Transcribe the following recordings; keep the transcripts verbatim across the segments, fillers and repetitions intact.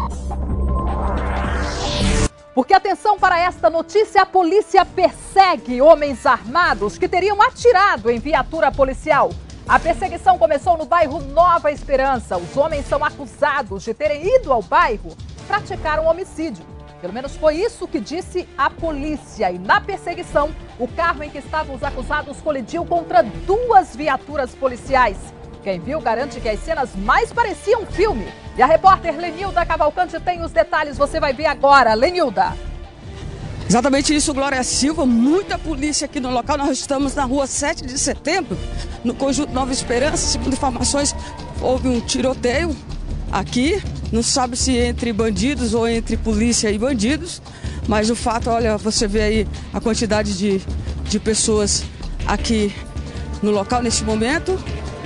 Porque atenção para esta notícia, a polícia persegue homens armados que teriam atirado em viatura policial. A perseguição começou no bairro Nova Esperança. Os homens são acusados de terem ido ao bairro praticar um homicídio. Pelo menos foi isso que disse a polícia. E na perseguição, o carro em que estavam os acusados colidiu contra duas viaturas policiais. Quem viu garante que as cenas mais pareciam um filme. E a repórter Lenilda Cavalcante tem os detalhes, você vai ver agora. Lenilda. Exatamente isso, Glória Silva. Muita polícia aqui no local. Nós estamos na rua sete de setembro, no conjunto Nova Esperança. Segundo informações, houve um tiroteio aqui. Não sabe se entre bandidos ou entre polícia e bandidos. Mas o fato, olha, você vê aí a quantidade de, de pessoas aqui no local neste momento.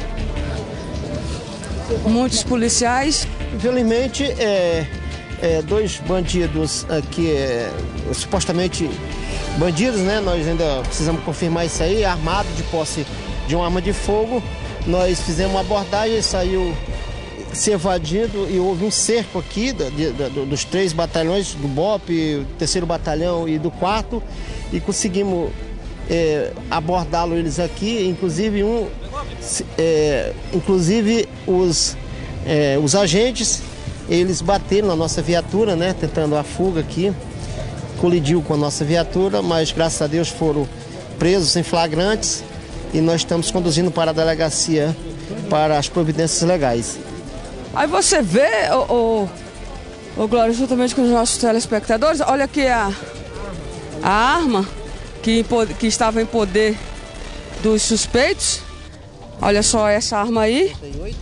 Muitos policiais. Infelizmente, é, é, dois bandidos aqui, é, supostamente bandidos, né? Nós ainda precisamos confirmar isso aí, armado de posse de uma arma de fogo. Nós fizemos uma abordagem, saiu se evadindo e houve um cerco aqui de, de, de, dos três batalhões, do B O P, do terceiro batalhão e do quarto, e conseguimos é, abordá-lo eles aqui, inclusive um, é, inclusive os, é, os agentes, eles bateram na nossa viatura, né, tentando a fuga aqui, colidiu com a nossa viatura, mas graças a Deus foram presos em flagrantes e nós estamos conduzindo para a delegacia para as providências legais. Aí você vê, o, o, o Glória, juntamente com os nossos telespectadores, olha aqui a, a arma que, que estava em poder dos suspeitos. Olha só essa arma aí,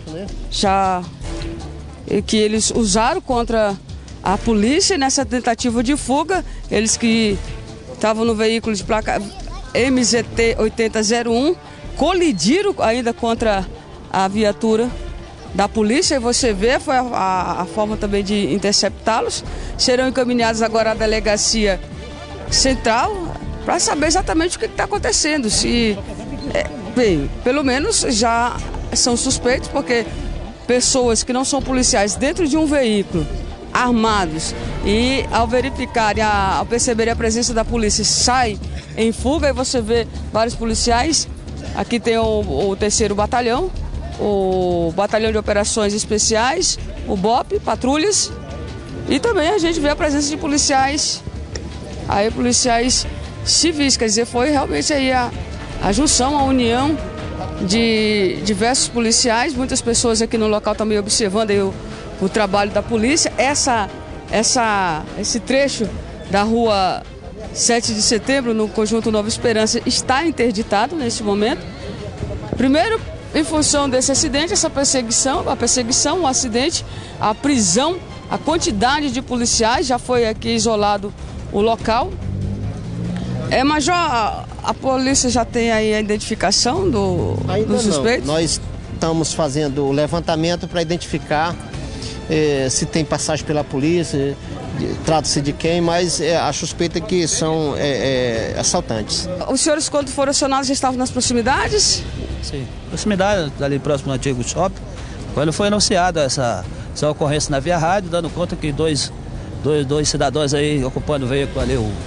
já que eles usaram contra a polícia nessa tentativa de fuga. Eles que estavam no veículo de placa M Z T oitenta zero um colidiram ainda contra a viatura da polícia, e você vê, foi a, a, a forma também de interceptá-los. Serão encaminhados agora à delegacia central para saber exatamente o que está acontecendo. Se, é, bem, pelo menos já são suspeitos, porque pessoas que não são policiais dentro de um veículo, armados, e ao verificarem, a, ao perceberem a presença da polícia, saem em fuga, e você vê vários policiais. Aqui tem o, o terceiro batalhão, o Batalhão de Operações Especiais, o B O P, patrulhas, e também a gente vê a presença de policiais, aí policiais civis, quer dizer, foi realmente aí a, a junção, a união de diversos policiais, muitas pessoas aqui no local também observando aí o, o trabalho da polícia. Essa, essa, esse trecho da rua sete de setembro, no conjunto Nova Esperança, está interditado nesse momento. Primeiro, em função desse acidente, essa perseguição, a perseguição, o acidente, a prisão, a quantidade de policiais, já foi aqui isolado o local. É, Major, a, a polícia já tem aí a identificação do, do suspeito? Não. Nós estamos fazendo o levantamento para identificar eh, se tem passagem pela polícia, trata-se de quem, mas é, a suspeita é que são é, é, assaltantes. Os senhores, quando foram acionados, já estavam nas proximidades? Sim, proximidade, ali próximo ao antigo shopping. Quando foi anunciada essa, essa ocorrência na Via Rádio, dando conta que dois, dois, dois cidadãos aí ocupando o veículo ali, o,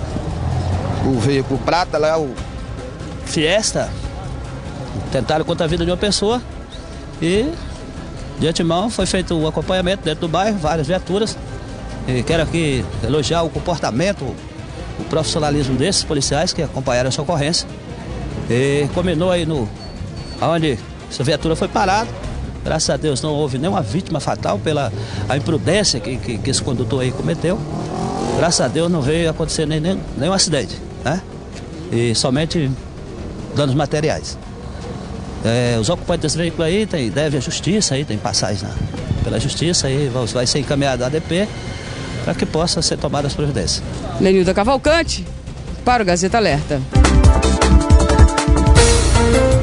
o veículo prata lá, o Fiesta, tentaram contra a vida de uma pessoa e de antemão foi feito o acompanhamento dentro do bairro, várias viaturas. E quero aqui elogiar o comportamento, o profissionalismo desses policiais que acompanharam essa ocorrência. E combinou aí no onde essa viatura foi parada. Graças a Deus não houve nenhuma vítima fatal pela a imprudência que, que, que esse condutor aí cometeu. Graças a Deus não veio acontecer nem, nem, nenhum acidente, né? E somente danos materiais. É, os ocupantes desse veículo aí tem, devem à justiça, aí, tem passagens na, pela justiça, aí vai ser encaminhado a A D P para que possa ser tomadas as providências. Lenilda Cavalcante, para o Gazeta Alerta.